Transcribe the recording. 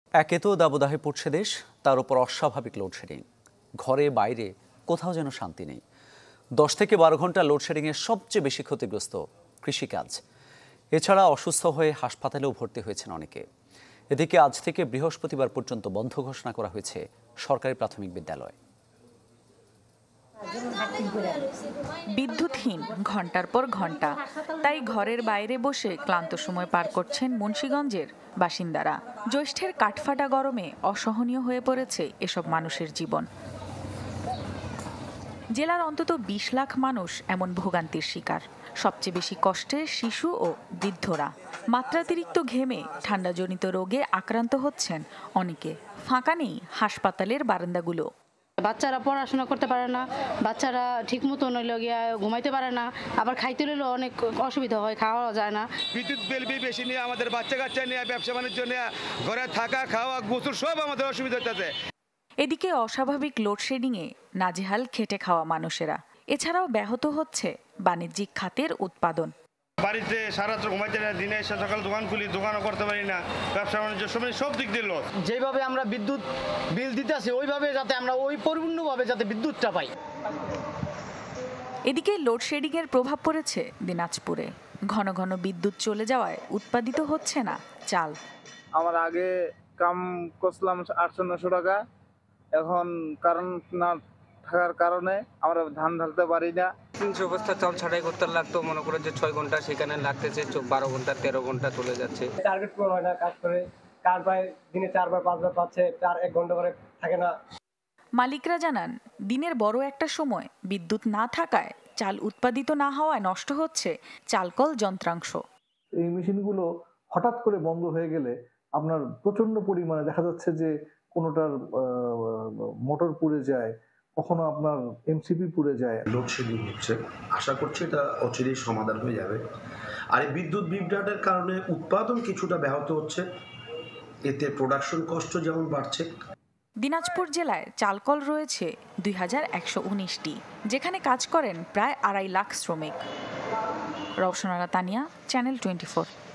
একে তো দাবদাহে পড়ছে দেশ, তার উপর অস্বাভাবিক লোডশেডিং। ঘরে বাইরে কোথাও যেন শান্তি নেই। 10 থেকে 12 ঘন্টা লোডশেডিংয়ে সবচেয়ে বেশি ক্ষতিগ্রস্ত কৃষিকাজ। এছাড়া অসুস্থ হয়ে হাসপাতালেও ভর্তি হয়েছেন অনেকে। এদিকে আজ থেকে বৃহস্পতিবার পর্যন্ত বন্ধ ঘোষণা করা হয়েছে সরকারি প্রাথমিক বিদ্যালয়। বিদ্যুৎহীন ঘন্টার পর ঘন্টা, তাই ঘরের বাইরে বসে ক্লান্ত সময় পার করছেন মুন্সিগঞ্জের বাসিন্দারা। জ্যৈষ্ঠের কাঠফাটা গরমে অসহনীয় হয়ে পড়েছে এসব মানুষের জীবন। জেলার অন্তত 20 লাখ মানুষ এমন ভোগান্তির শিকার। সবচেয়ে বেশি কষ্টে শিশু ও বৃদ্ধরা। মাত্রাতিরিক্ত ঘেমে ঠান্ডাজনিত রোগে আক্রান্ত হচ্ছেন অনেকে। ফাঁকা নেই হাসপাতালের বারান্দাগুলো। বাচ্চারা পড়াশোনা করতে পারে না, বাচ্চারা ঠিক মতো নইলে গিয়া ঘুমাইতে পারে না, আবার খাইতে হলেও অনেক অসুবিধা হয়, খাওয়া যায় না। বিদ্যুৎ বিল বেশি নিয়ে আমাদের বাচ্চা কাচ্চা নিয়ে ব্যবসা বাণিজ্য নিয়ে ঘরে থাকা খাওয়া গোসল সব আমাদের অসুবিধা হচ্ছে। এদিকে অস্বাভাবিক লোডশেডিংয়ে নাজেহাল খেটে খাওয়া মানুষেরা। এছাড়াও ব্যাহত হচ্ছে বাণিজ্যিক খাতের উৎপাদন। বাড়িতে সারাত্র ঘুমাইতে না, দিনে সকাল দোকান খুলি, দোকানও করতে পারি না, ব্যবসা বাণিজ্য সব দিক দিয়ে লস। যেভাবে আমরা বিদ্যুৎ বিল দিতেছি ওইভাবে যাতে আমরা ওই পরিপূর্ণভাবে যাতে বিদ্যুৎটা পাই। এদিকে লোডশেডিংয়ের প্রভাব পড়েছে দিনাজপুরে। ঘন ঘন বিদ্যুৎ চলে যাওয়ায় উৎপাদিত হচ্ছে না চাল। আমার আগে কাম করছিলাম 800-900 টাকা, এখন কারেন্ট না থাকার কারণে আমরা ধান ঢালতে পারি না। 300 বস্তা চাল ছাড়াই করতে লাগতো, মনে করে যে 6 ঘন্টা, সেখানে লাগতেছে 12 ঘন্টা 13 ঘন্টা চলে যাচ্ছে। টার্গেট পূরণ হয় না, কাজ করে কার পায় দিনে 4 বার 5 বার পাচ্ছে, তার 1 ঘন্টা করে থাকে না। মালিকরা জানান, দিনের বড় একটা সময় বিদ্যুৎ না থাকায় চাল উৎপাদিত না হওয়ায় নষ্ট হচ্ছে চালকল যন্ত্রাংশ। এই মেশিনগুলো হঠাৎ করে বন্ধ হয়ে গেলে আপনার প্রচন্ড পরিমাণে দেখা যাচ্ছে যে কোনোটার মোটর পুড়ে যায়, কখনো আপনার এমসিপি পুড়ে যায়। লোডশেডিং হচ্ছে, আশা করছি এটা অচিরেই সমাধান হয়ে যাবে। আর এই বিদ্যুৎ বিভ্রাটের কারণে উৎপাদন কিছুটা ব্যাহত হচ্ছে, এতে প্রোডাকশন কষ্ট যেমন বাড়ছে। দিনাজপুর জেলায় চালকল রয়েছে 2119টি, যেখানে কাজ করেন প্রায় 2.5 লাখ শ্রমিক। রওশনারা তানিয়া, চ্যানেল 24।